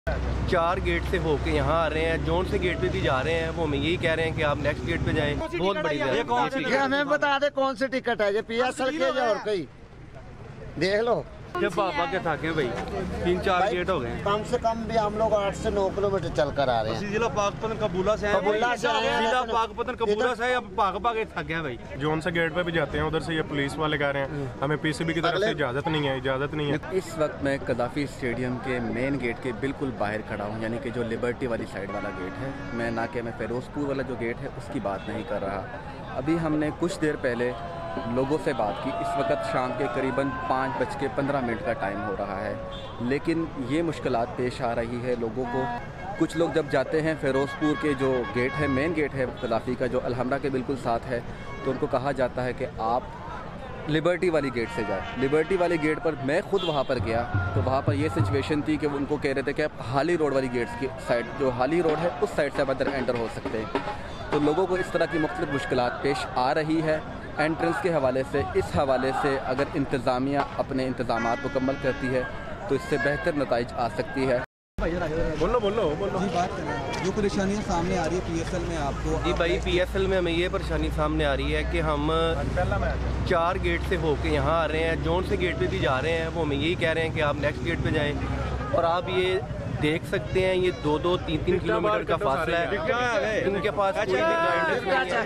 4 gate से होके यहाँ आ रहे हैं, जोन से गेट पे भी जा रहे हैं, वो हमें यही कह रहे हैं कि आप नेक्स्ट गेट पे जाएं। बहुत बढ़िया। ये हमें बता दे कौन सी टिकट है, ये PSL की या और कोई देख लो। जब बाबा के थाके भाई 3-4 गेट हो गए। कम से कम भी हम लोग 8 से 9 किलोमीटर चल कर आ रहे हैं। जिला पाकपतन कबूला से जिला पाकपतन कबूला से अब भाग थक गया भाई। जोन से गेट पे भी जाते हैं, उधर से ये पुलिस वाले कह रहे हैं हमें PCB की तरफ से इजाजत नहीं है। इस वक्त मैं कदाफी स्टेडियम के मेन गेट के बिल्कुल बाहर खड़ा हूँ, यानी कि जो लिबर्टी वाली साइड वाला गेट है। मैं ना कि मैं फिरोजपुर वाला जो गेट है उसकी बात नहीं कर रहा। अभी हमने कुछ देर पहले लोगों से बात की। इस वक्त शाम के करीबन 5:15 का टाइम हो रहा है, लेकिन ये मुश्किलात पेश आ रही है लोगों को। कुछ लोग जब जाते हैं फिरोजपुर के जो गेट है, मेन गेट है कदाफी का, जो अलहमरा के बिल्कुल साथ है, तो उनको कहा जाता है कि आप लिबर्टी वाली गेट से जाए। लिबर्टी वाली गेट पर मैं खुद वहाँ पर गया तो वहाँ पर ये सिचुएशन थी कि वो उनको कह रहे थे कि आप हाली रोड वाली गेट्स की साइड, जो हाली रोड है उस साइड से आप अंदर एंटर हो सकते हैं। तो लोगों को इस तरह की मुख्तलिफ मुश्किलात पेश आ रही है एंट्रेंस के हवाले से। इस हवाले से अगर इंतज़ामिया अपने इंतज़ामात मुकम्मल करती है तो इससे बेहतर नताइज आ सकती है। बोलो जी, बात करें जो परेशानियाँ सामने आ रही है PSL में आपको। जी भाई, PSL में हमें ये परेशानी सामने आ रही है कि हम 4 गेट से होके यहाँ आ रहे हैं, जोन से गेट पे भी जा रहे हैं, वो हमें यही कह रहे हैं कि आप नेक्स्ट गेट पे जाएं। और आप ये देख सकते हैं ये 2-2, 3-3 किलोमीटर का फासला है। इनके पास कोई भी गाइडेंस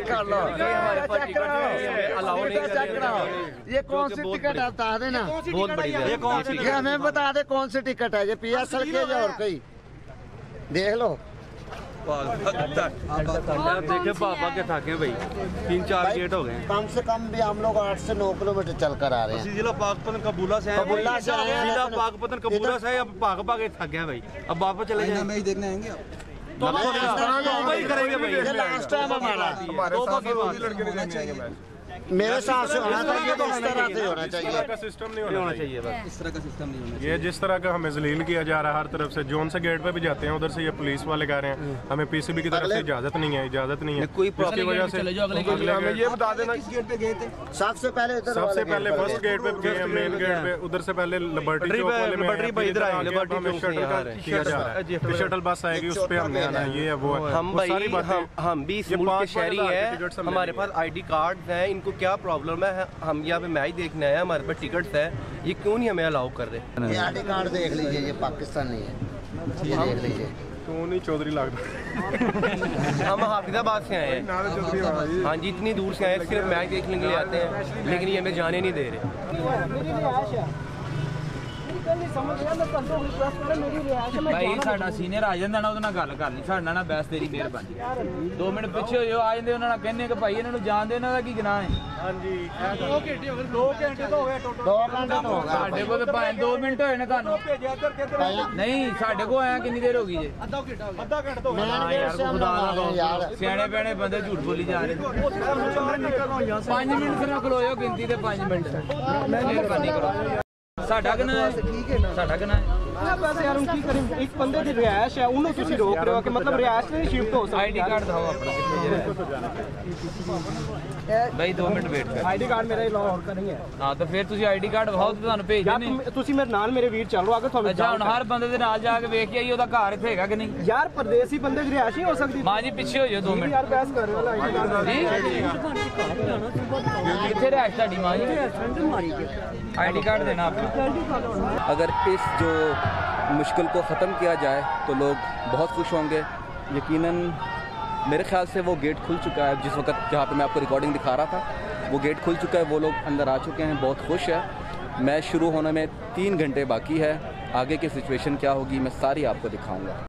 ये कौन सी टिकट है बता देना। बहुत बढ़िया। ये हमें बता दे कौन सी टिकट है, ये PSL की या और कोई देख लो। देखे बाबा के थाके भाई 3-4 गेट हो गए। कम से कम भी हम लोग 8 से 9 किलोमीटर चल कर आ रहे हैं। जिला पाकपतन कबूला से जिला पाकपतन कबूला से अब भाग थक गया भाई। अब वापस चले जाए। मैच देखने आएंगे आप? तो करेंगे भाई। लास्ट टाइम हमारा मेरे हिसाब से होना चाहिए, तो इस तरह से होना चाहिए। सिस्टम नहीं होना चाहिए बस इस तरह का सिस्टम नहीं होना चाहिए। ये जिस तरह का हमें जलील किया जा रहा है हर तरफ से। जोन से गेट पे भी जाते हैं, उधर से ये पुलिस वाले कह रहे हैं हमें PCB की तरफ से इजाजत नहीं है। कोई इसकी वजह से हमें ये बता देना किस गेट पे गए थे? सबसे पहले फर्स्ट गेट पे गए हैं, मेन गेट पे। उधर से पहले लिबर्टी चौक वाले में शटल बस आएगी, उस पे हमने आना है। ये है वो है। हम भी इस मुल्क के शहरी हैं, हमारे पास ID कार्ड हैं। इनको क्या प्रॉब्लम है? हम यहाँ पे मैच देखने आए, हमारे पास टिकट्स है, ये क्यों नहीं हमें अलाउ कर रहे? ये ID कार्ड देख लीजिए, ये पाकिस्तानी है, ये देख लीजिए। तो नहीं चौधरी लगता। हम हाफिजाबाद से आए हैं। हाँ जी, इतनी दूर से आए, सिर्फ मैच देखने के लिए आते हैं, लेकिन ये हमें जाने नहीं दे रहे। भाई साडा सीनियर आ जांदा ना, ਉਹਦੇ ਨਾਲ ਗੱਲ ਕਰ ਲਈ। ਸਾਡਾ ਨਾ ਬੈਸ ਤੇਰੀ ਮਿਹਰਬਾਨੀ 2 ਮਿੰਟ ਪਿੱਛੇ ਹੋ ਜਾਓ। ਆ ਜਾਂਦੇ ਉਹਨਾਂ ਨਾਲ ਕਹਿੰਦੇ ਕਿ ਭਾਈ ਇਹਨਾਂ ਨੂੰ ਜਾਣ ਦੇ, ਇਹਨਾਂ ਦਾ ਕੀ ਗੁਨਾਹ ਹੈ? ਹਾਂਜੀ 2 ਘੰਟੇ ਹੋ ਗਏ, 2 ਘੰਟੇ ਤੋਂ ਹੋ ਗਏ ਟੋਟਲ। 2 ਘੰਟੇ ਤੋਂ ਹੋ ਗਏ ਸਾਡੇ ਕੋਲ ਤਾਂ 2 ਮਿੰਟ ਹੋਏ ਨੇ ਤੁਹਾਨੂੰ। ਨਹੀਂ ਸਾਡੇ ਕੋਲ ਆਇਆ ਕਿੰਨੀ ਦੇਰ ਹੋ ਗਈ ਜੇ? ਅੱਧਾ ਘੰਟਾ ਤੋਂ यार ਸਿਆਣੇ ਪੈਣੇ ਬੰਦੇ ਝੂਠ ਬੋਲੀ ਜਾ ਰਹੇ। 5 ਮਿੰਟ ਸਿਰਫ ਖਲੋਇਓ ਗਿਣਤੀ ਤੇ 5 ਮਿੰਟ। ਮਿਹਰਬਾਨੀ ਕਰੋ। ਸਾਡਾ ਕਿੰਨਾ ਹੈ? ਸਾਡਾ ਕਿੰਨਾ ਹੈ? बस यार हम की करें, एक बंदे की रिहायश है, उन्होंने तुसी रोक रहे हो कि मतलब रिहायश से शिफ्ट हो सकती है। ID कार्ड दिखाओ अपना भाई। 2 मिनट वेट कर। ID कार्ड मेरा लाहौर का नहीं है। हाँ तो फिर तुसी ID कार्ड दिखाओ तो ਤੁਹਾਨੂੰ ਭੇਜ ਦੇਣੇ। ਤੁਸੀਂ ਮੇਰੇ ਨਾਲ ਮੇਰੇ ਵੀਰ ਚੱਲ ਰੋ, ਅਗਰ ਤੁਹਾਨੂੰ ਅੱਛਾ ਹੁਣ ਹਰ ਬੰਦੇ ਦੇ ਨਾਲ ਜਾ ਕੇ ਵੇਖ ਕੇ ਆਈ ਉਹਦਾ ਘਰ ਇੱਥੇ ਹੈਗਾ ਕਿ ਨਹੀਂ? यार परदेसी बंदे की रिहायश नहीं हो सकती। ਮਾਂ ਜੀ ਪਿੱਛੇ ਹੋ ਜਾਓ 2 ਮਿੰਟ। यार बहस कर रहे हो ID कार्ड कितने रिहायश ਤੁਹਾਡੀ ਮਾਂ ਜੀ? ID कार्ड देना अपना। अगर इस जो मुश्किल को ख़त्म किया जाए तो लोग बहुत खुश होंगे। यकीनन मेरे ख्याल से वो गेट खुल चुका है, जिस वक्त जहाँ पे मैं आपको रिकॉर्डिंग दिखा रहा था वो गेट खुल चुका है। वो लोग अंदर आ चुके हैं, बहुत खुश है। मैच शुरू होने में 3 घंटे बाकी है। आगे की सिचुएशन क्या होगी मैं सारी आपको दिखाऊंगा।